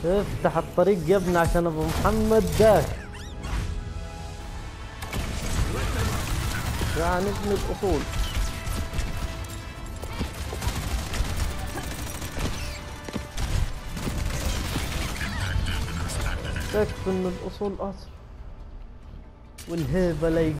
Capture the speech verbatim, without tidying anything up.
افتح الطريق يا ابني عشان ابو محمد داك. يعني ابن الاصول. تكفي ان الاصول اصل والهيبه لا